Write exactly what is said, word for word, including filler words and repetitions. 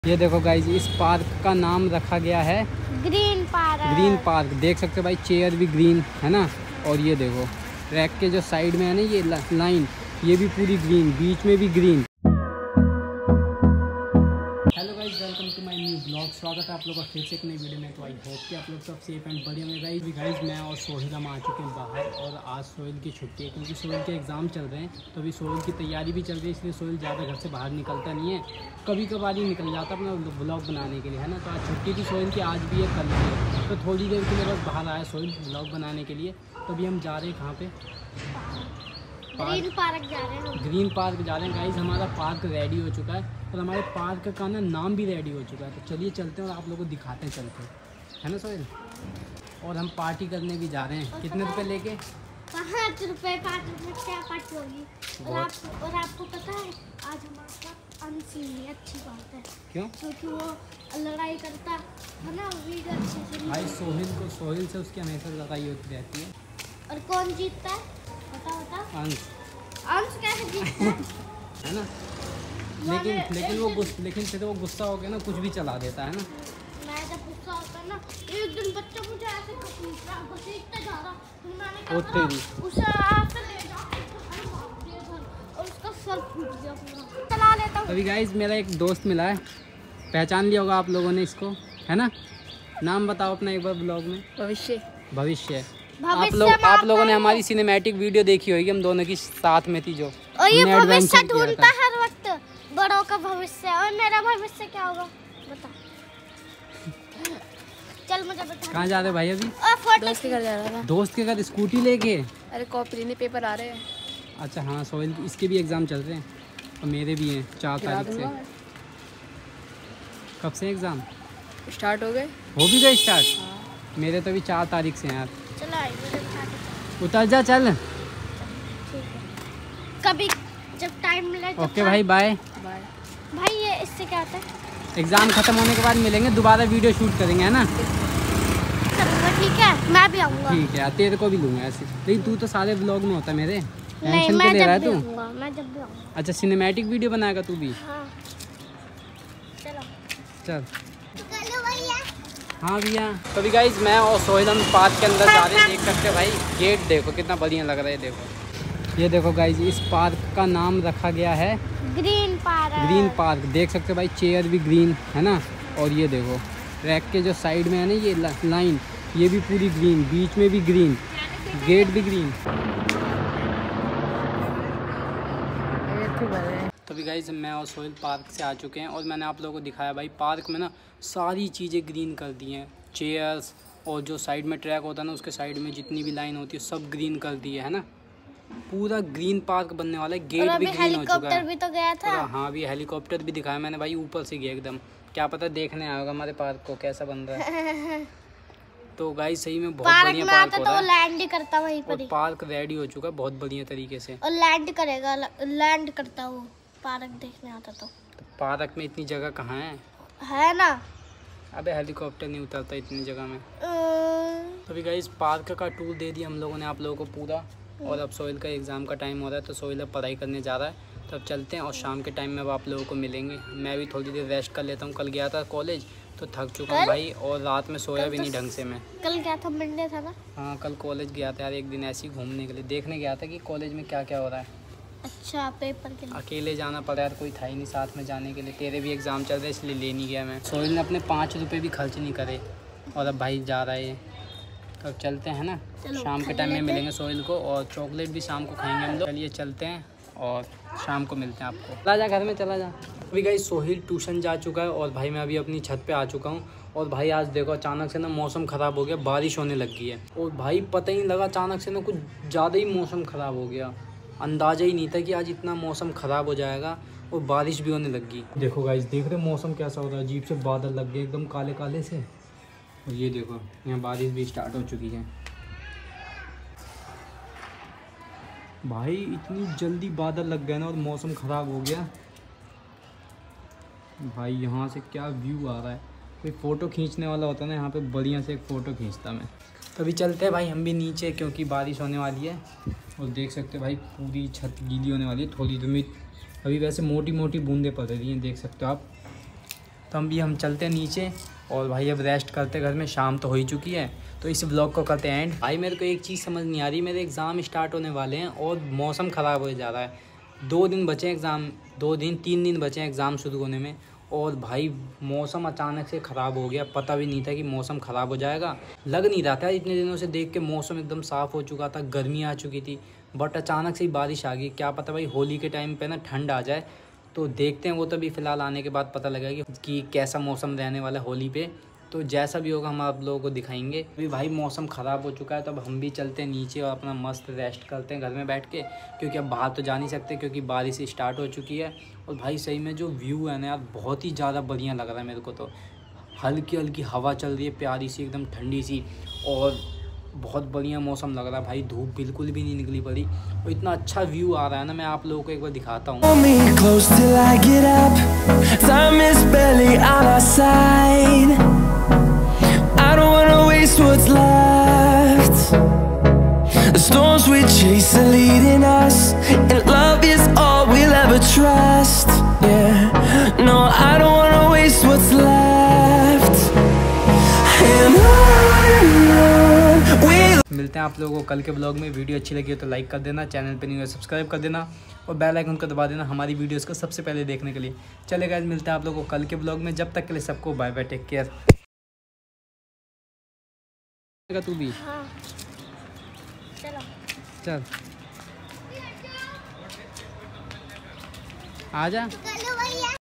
ये देखो गाइज, इस पार्क का नाम रखा गया है ग्रीन पार्क। ग्रीन पार्क देख सकते हो भाई, चेयर भी ग्रीन है ना। और ये देखो ट्रैक के जो साइड में है ना ये लाइन, ये भी पूरी ग्रीन, बीच में भी green. Hello guys, welcome to my new blog. स्वागत है आप लोगों का फिर से एक नई वीडियो में। तो आई होप कि आप लोग सब सेफ एंड बढ़िया में। गाइज भी गाइज मैं और सोहेल हम आ चुके हैं बाहर, और आज सोहेल की छुट्टी है क्योंकि सोहेल के एग्ज़ाम चल रहे हैं। तो अभी सोहेल की तैयारी भी चल रही है, इसलिए सोहेल ज़्यादा घर से बाहर निकलता नहीं है, कभी कभार ही निकल जाता अपना ब्लॉग बनाने के लिए, है ना। तो आज छुट्टी थी सोहेल की, आज भी है कल भी है, तो थोड़ी देर के लिए बस बाहर आया सोहेल ब्लॉग बनाने के लिए। तो अभी हम जा रहे हैं कहाँ पे, ग्रीन पार्क जा रहे हैं। ग्रीन पार्क जा रहे हैं गाइज। हमारा पार्क रेडी हो चुका है और हमारे पार्क का ना नाम भी रेडी हो चुका है। तो चलिए चलते हैं और आप लोगों को दिखाते हैं चलते, है ना सोहेल। और हम पार्टी करने भी जा रहे हैं। कितने रुपए लेके? पाँच रुपए पाँच रुपए क्या पार्टी होगी। और, आप, और आपको पता है आज हमारा अनसीन है, अच्छी बात है। क्यों? क्योंकि वो लड़ाई करता है ना, वीडियो अच्छे से भाई सोहेल को, सोहेल से उसकी हमेशा लड़ाई होती रहती है। और कौन जीतता है बता बता? अंश। अंश कैसे जीतता है? है ना। लेकिन लेकिन वो गुस्सा लेकिन फिर वो गुस्सा हो गया ना, कुछ भी चला देता है ना। मैं जब गुस्सा होता है ना, एक दिन बच्चा मुझे ऐसे घसीटता घसीटता जा रहा, फिर मैंने क्या करा, उसे ऐसे ले जाके मार दिया और उसका सर फूट गया पूरा। चला लेता हूं। अभी गाइस मेरा एक दोस्त मिला है, पहचान लिया होगा आप लोगों ने इसको, है ना। नाम बताओ अपना एक बार ब्लॉग में। भविष्य। भविष्य। आप लोग आप लोगों ने हमारी सिनेमैटिक वीडियो देखी होगी, हम दोनों की साथ में थी जो। और ये भविष्य ढूंढता है हर वक्त, बड़ों का भविष्य। और मेरा भविष्य क्या होगा बता? चल मुझे बता। कहाँ जा रहे भाई अभी? दोस्त के घर जा रहा था। दोस्त के घर स्कूटी लेके? अरे कॉपी नहीं, पेपर आ रहे हैं। अच्छा हाँ, सोहेल इसके भी एग्जाम चल रहे हैं और मेरे भी हैं चार तारीख से। कब से एग्जाम स्टार्ट हो गए? हो भी गए स्टार्ट। मेरे तो अभी चार तारीख से हैं यार। चलो आई मुझे बता दे। उतर जा चल। ठीक है, कभी जब टाइम मिले। ओके भाई, बाय बाय। भाई ये इससे क्या होता है? एग्जाम खत्म होने के बाद मिलेंगे, दोबारा वीडियो शूट करेंगे, है ना। ठीक है, मैं भी आऊँगा। ठीक है, तेरे को भी लूँगा ऐसे। लेकिन तू तो सारे ब्लॉग में होता मेरे, नहीं, टेंशन मैं पे ले रहा है तू। मैं जब भी आऊँगा। अच्छा सिनेमैटिक वीडियो बनाएगा तू भी? हाँ। चलो चल। चलो भैया। हाँ भैया। तो भी गाइज मैं और सोहेल हम पार्क के अंदर जा रहे हैं। देख सकते हैं भाई, गेट देखो कितना बढ़िया लग रहा है। देखो ये देखो गाइज, इस पार्क का नाम रखा गया है ग्रीन पार्क। ग्रीन पार्क देख सकते हो भाई, चेयर भी ग्रीन है ना। और ये देखो ट्रैक के जो साइड में है ना ये लाइन, ये भी पूरी ग्रीन, बीच में भी ग्रीन, गेट भी ग्रीन। तो भी गाइज मैं और सोहेल पार्क से आ चुके हैं और मैंने आप लोगों को दिखाया भाई, पार्क में ना सारी चीज़ें ग्रीन कर दी हैं। चेयर्स और जो साइड में ट्रैक होता है ना, उसके साइड में जितनी भी लाइन होती है सब ग्रीन कर दी है, है ना। पूरा ग्रीन पार्क बनने वाला है। गेट भी ग्रीन हो चुका है। भी तो गया था। हाँ अभी हेलीकॉप्टर भी दिखाया मैंने भाई, ऊपर से गया एकदम। क्या पता देखने आया होगा हमारे पार्क को कैसा बन रहा है। तो गाइस सही में बहुत बढ़िया पार्क हो रहा है। तो लैंड ही करता वहीं पर। पार्क रेडी हो चुका है बहुत बढ़िया तरीके से। और लैंड करेगा, लैंड करता वो पार्क देखने आता तो। तो पार्क में इतनी जगह कहाँ है? है ना। अबे हेलीकॉप्टर नहीं उतरता इतनी जगह में। तो अभी गाइस पार्क का टूर दे दिया हम लोगों ने आप लोगों को पूरा। और अब सोहेल का एग्ज़ाम का टाइम हो रहा है, तो सोहेल अब पढ़ाई करने जा रहा है। तो अब चलते हैं और शाम के टाइम में अब आप लोगों को मिलेंगे। मैं भी थोड़ी देर रेस्ट कर लेता हूँ, कल गया था कॉलेज तो थक चुका हूँ भाई, और रात में सोया भी नहीं ढंग से मैं। कल गया था, मंडे था ना। हाँ कल कॉलेज गया था यार, एक दिन ऐसे ही घूमने के लिए, देखने गया था कि कॉलेज में क्या क्या हो रहा है। अच्छा पेपर के लिए अकेले जाना पड़ा यार, कोई था ही नहीं साथ में जाने के लिए। तेरे भी एग्ज़ाम चल रहे इसलिए ले नहीं गया मैं। सोहेल ने अपने पाँच रुपये भी खर्च नहीं करे और अब भाई जा रहा है। तो अब चलते हैं ना, शाम के टाइम में मिलेंगे सोहेल को, और चॉकलेट भी शाम को खाएंगे हम लोग। चलिए चलते हैं और शाम को मिलते हैं आपको। चला जा घर में, चला जा। अभी गाइस सोहेल ट्यूशन जा चुका है और भाई मैं अभी अपनी छत पे आ चुका हूँ। और भाई आज देखो अचानक से ना मौसम ख़राब हो गया, बारिश होने लग गई है। और भाई पता ही नहीं लगा, अचानक से ना कुछ ज़्यादा ही मौसम ख़राब हो गया। अंदाज़ा ही नहीं था कि आज इतना मौसम ख़राब हो जाएगा, और बारिश भी होने लगी। देखो गाइस, देख रहे मौसम कैसा हो रहा है, अजीब से बादल लग गए एकदम काले काले से। और ये देखो यहाँ बारिश भी स्टार्ट हो चुकी है। भाई इतनी जल्दी बादल लग गए ना और मौसम ख़राब हो गया। भाई यहाँ से क्या व्यू आ रहा है, कोई फ़ोटो खींचने वाला होता ना यहाँ पे, बढ़िया से एक फ़ोटो खींचता मैं। तो अभी चलते हैं भाई हम भी नीचे, क्योंकि बारिश होने वाली है। और देख सकते हैं भाई पूरी छत गीली होने वाली है थोड़ी देर में। अभी वैसे मोटी मोटी बूंदें पड़ रही हैं, देख सकते हो आप। तो हम भी हम चलते हैं नीचे और भाई अब रेस्ट करते घर में, शाम तो हो ही चुकी है। तो इस व्लॉग को करते हैं एंड। भाई मेरे को एक चीज़ समझ नहीं आ रही, मेरे एग्ज़ाम स्टार्ट होने वाले हैं और मौसम ख़राब हो जा रहा है। दो दिन बचे हैं एग्ज़ाम, दो दिन तीन दिन बचे हैं एग्ज़ाम शुरू होने में, और भाई मौसम अचानक से ख़राब हो गया। पता भी नहीं था कि मौसम ख़राब हो जाएगा, लग नहीं रहा था। इतने दिनों से देख के मौसम एकदम साफ़ हो चुका था, गर्मी आ चुकी थी, बट अचानक से ही बारिश आ गई। क्या पता भाई होली के टाइम पे ना ठंड आ जाए, तो देखते हैं। वो तो अभी फ़िलहाल आने के बाद पता लगेगा कि, कि कैसा मौसम रहने वाला है होली पे। तो जैसा भी होगा हम आप लोगों को दिखाएंगे। अभी भाई मौसम ख़राब हो चुका है, तो अब हम भी चलते हैं नीचे और अपना मस्त रेस्ट करते हैं घर में बैठ के, क्योंकि अब बाहर तो जा नहीं सकते क्योंकि बारिश स्टार्ट हो चुकी है। और भाई सही में जो व्यू है ना यार, बहुत ही ज़्यादा बढ़िया लग रहा है मेरे को। तो हल्की हल्की हवा चल रही है, प्यारी सी एकदम ठंडी सी, और बहुत बढ़िया मौसम लग रहा है भाई। धूप बिल्कुल भी नहीं निकली पड़ी और इतना अच्छा व्यू आ रहा है ना, मैं आप लोगों को एक बार दिखाता हूँ। What's left? The storms we chase are leading us, and love is all we'll ever trust. Yeah, no, I don't wanna waste what's left. And on we'll मिलते हैं आप लोगों को कल के ब्लॉग में। वीडियो अच्छी लगी हो तो लाइक कर देना, चैनल पे नहीं हो सब्सक्राइब कर देना और बेल आइकन को दबा देना हमारी वीडियोस को सबसे पहले देखने के लिए। चले गाइस, मिलते हैं आप लोगों को कल के ब्लॉग में। जब तक के लिए सबको बाय बाय, टेक केयर। तू भी हाँ चलो चल आजा।